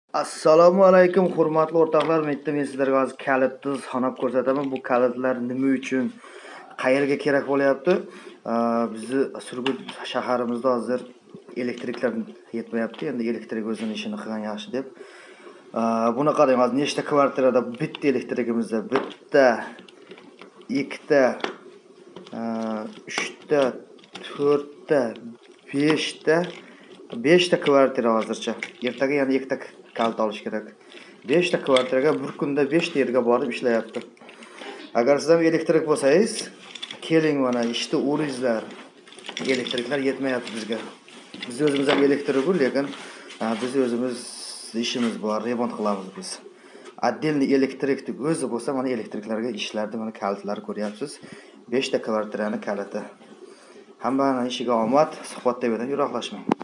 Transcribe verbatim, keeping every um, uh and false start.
Assalomu alaykum, hurmatli o'rtoqlar. Men men sizlarga hozir kalitni sanab ko'rsataman. Bu kalitlar nima uchun, qayerga kerak bo'lyapti? Bizni Surgut shaharimizda hozir elektriklar yetmayapti. Endi elektrik o'zini ishini qilgan yaxshi deb. Buni qarang, hozir nechta kvartirada bitta elektrikimizda, bitta, ikkita, uchta, to'rtta, beshta, beshta kvartira hozircha. Ertaga yana ikkita kalit olish kerak. beshta kvartiraga bir kunda beshta yerga borib ishlayapti. Agar siz ham elektrik bo'lsangiz, keling mana ishni o'ringizlar. Elektriklar yetmayapti bizga. Biz o'zimiz ham elektrik-ku, lekin biz o'zimiz ishimiz bor, remont qilamiz biz. Отдельный elektrikni o'zi bo'lsa, mana elektriklarga ishlardi, mana kalitlar ko'ryapsiz. beshta kvartirani kaliti. Hammaning ishiga omad, suhbatda bilan yiroqlashmang.